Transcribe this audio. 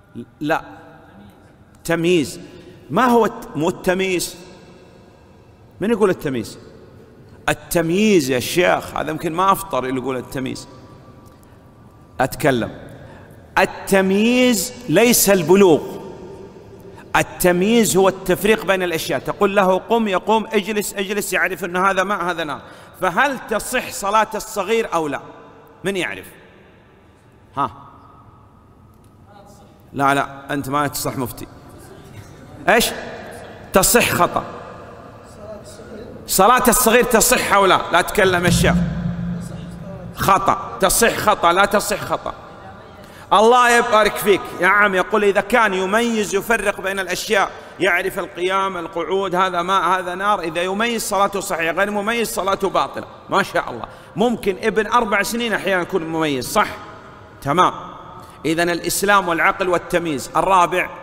لا، تمييز. ما هو مو التمييز؟ من يقول التمييز؟ التمييز يا شيخ، هذا يمكن ما أفطر اللي يقول التمييز. أتكلم. التمييز ليس البلوغ، التمييز هو التفريق بين الأشياء. تقول له قم يقوم، اجلس اجلس، يعرف أن هذا ماء هذا نار. فهل تصح صلاة الصغير أو لا؟ من يعرف؟ ها؟ لا لا، أنت ما تصح مفتي. إيش؟ تصح خطأ. صلاة الصغير تصح أو لا؟ لا تكلم الشيخ. خطأ. تصح خطأ، لا تصح خطأ. الله يبارك فيك يا عم. يقول إذا كان يميز يفرق بين الأشياء، يعرف القيام القعود، هذا ماء هذا نار، إذا يميز صلاته صحيحة، غير مميز صلاته باطلة. ما شاء الله. ممكن ابن 4 سنين أحيانا يكون مميز، صح؟ تمام. إذن الإسلام والعقل والتمييز. الرابع